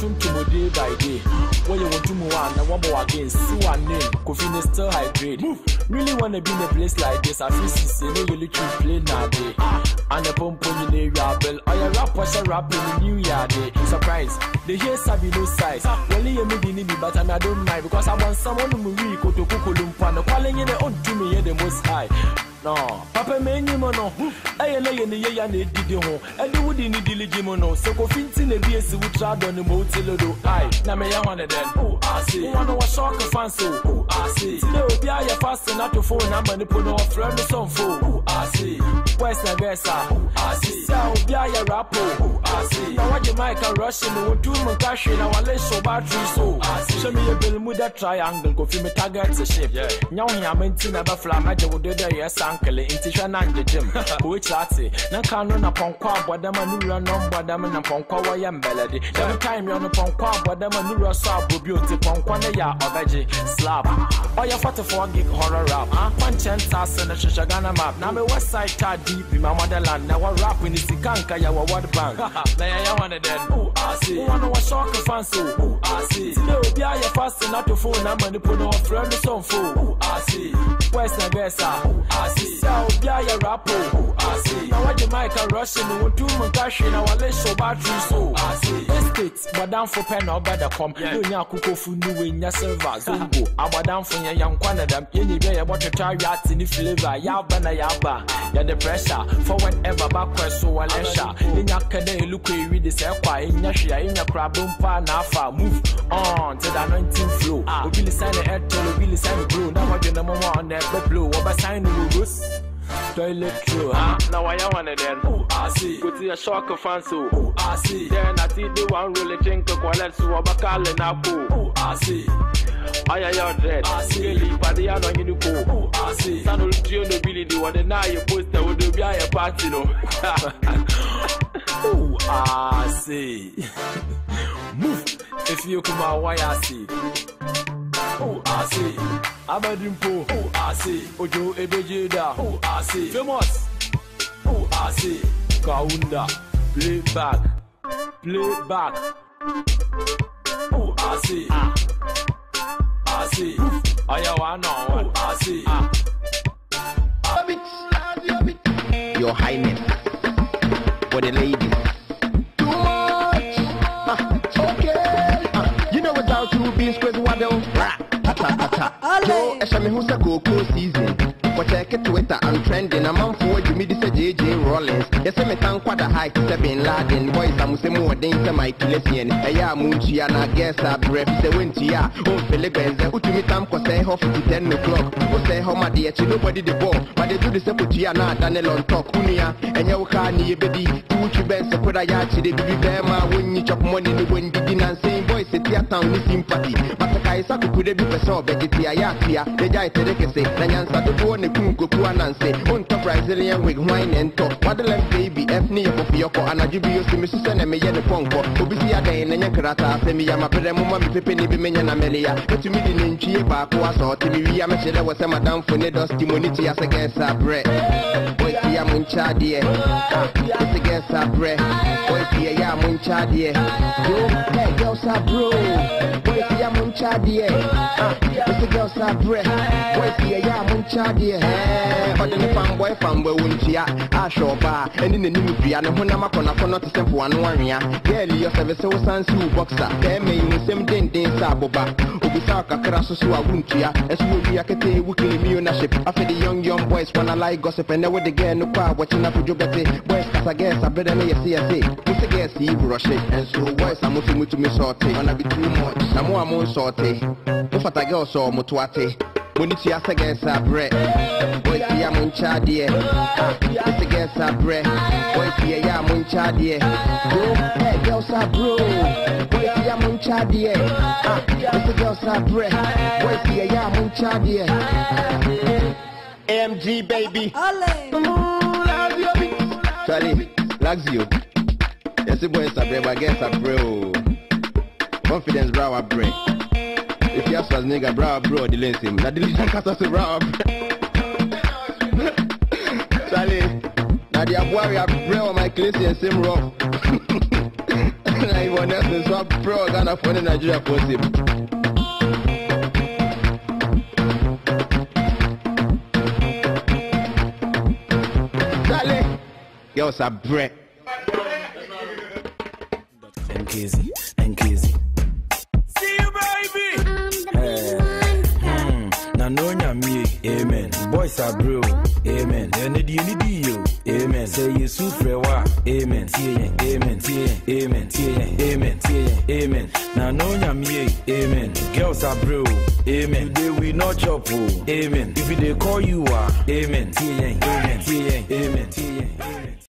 to day by day. When you want to move on, I want more again. See one name, Kofi is still high grade. Really wanna be in a place like this. I feel see, no you literally play now day. And the pump on your bell. Or your rap was a rap in the new year day. Surprise, they hear Sabi no size. Well, you may be but I don't mind because I want someone who will go to Kukulumpa. Calling in the own to me the most high. No, Papa many mono. I lay in the year and did the home. And the wood in the diligimono. So go fintin the BS would try on the motel do I. Now may I want it then. Oh, I see. One of a shock of fancy. Oh, I see. No, be I fast and not to phone number and put no friend or some fool. Oh, I see. Where's the guest? Oh, I see. So be I a rapper. Oh, I see. Now what you might a Russian or do my cash in our less so battery. So I see. Show me a bill with a triangle. Go film a target a ship. Yeah. Now I'm in a flam. I would do the yes. Intisha nanje gym which lati na kanu na ponkwa abodama nura no bodama na ponkwa wa mbelede every time you on ponkwa abodama nura so abobi oti ponkwa na ya obeji slap oya 44 gig horror rap punch and sass na shishagana map na me west side ta deep in my motherland na wa rap in sikanka ya wa world bank na ya wanna then I see one wa shock fan so I see no be I fast na to phone na money put no friend so phone I see west na gesa I see so be a rapper. I see. Now what you might a Russian who do my cash in our less battery so I see. Estates, but down for pen or better come. You know, Kuko Funu in your server. Zumbo. I'm down for your young Canada. Any way about to try yachts in the flavor. Yabana yaba. You're the pressure for whenever backwards so a lesser. In your cade, look where you read this airquire in your share in your crab bumper nafa. Move on to the 19 flow. We will sign the air to really sign the blue. Now what you number one that blue. What by sign the toilet true, now I want it then. Oh, I see. Go to a shock of fancy. Oh, I see. Then I see the one really drink a quality so I'm a calling up. Oh, I see. I am your dread. I see. But the other you do. Oh, I see. San Ultio nobility, what the night you post that would be a party. No. Oh, I see. Move. If you come out, why I see. Oh, I see. Abadimpo. Oh, I see. Ojo Ebejeda. Oh, I see. Famous. Oh, I see. Kaunda. Play back. Play back. Oh, I see. I see. Ayawana. Oh, I see. Your Highness. For the ladies. Too much. Okay. You know without two beans, Chris Waddle. Yo, Eshami Husa Coco season. For check it Twitter and trending. A man for you, me this a JJ Rollins. Yes, I met quite a high to Bin Laden. Boys, I'm saying more than my Kilesian. Aya Munchi and I guess I breath the winter. Oh, Philippines, Utimi Tam was say half to 10 o'clock. Who say how my dear, nobody the ball. But they do the Seputia, Daniel on talk, Unia, and Yokani, baby. Two bends, a Kodayachi, the baby bear, when you chop money, the wind begin and saying, boys, it's your town, is sympathy. But the guys are could be so better. The guy say, Nanyansa the one the Kunko and say, on top Brazilian with wine and talk. Madeline baby, F near for Yoko and I give you to Mrs. and me the Ponko. Obisia day and Yakarata, Semia, Pedamma, Pipini, Bimena, Amelia. But to me, the Ninchi, Papa, or to me, Yamashella was a madame for Nedos, Timoniti as against our bread. Boy, Yamuncha, dear. It's against our bread. Boy, Yamuncha, dear. Hey, girls are bro. Boy, Yamuncha, dear. It's a girl's breath. Boy, see a yamuncha, dear. But then the fanboy won't ya. I show bar and in the new piano. When I'm up on a corner to send for 1 warrior. Daily, your service so sans you boxer. They may in same day, Saboba. Ubisaka Krasu, I won't ya. As we are getting weekly millionship. After the young boys wanna like gossip and never again no power watching up for Jobete. Boys, I guess I better know your CSA. Who's a guess he rush it. And so, boys, I'm moving to me sorting. Wanna be too much. I'm more sorting. If I go so Mutuate, Muniti as against our bread. Boy, see a muncha, dear. It's against our bread. Boy, see a yamuncha, dear. Hey, girls are bro. Boy, see a muncha, dear. It's a girls are bread. Boy, see a yamuncha, dear. AMG, baby. Charlie, Laxio. Yes, the boys are brave against our bro. Confidence, bro, our bread. If you ask us nigga, bro, delay him. That delay can cast us a bro. Charlie, now the boy we have bro on my class and same rough. I want to swap pro Ghana for the Nigeria possible. Charlie, you're a bread. NKZ. See you, baby. Nanonya me, amen. Boys are bro, amen. Then you need you, amen. Say you sufrewa, amen. Amen, amen, amen, amen. Nanonya me, amen. Girls are bro, amen. They will not chop, amen. If they call you, amen. Amen, amen.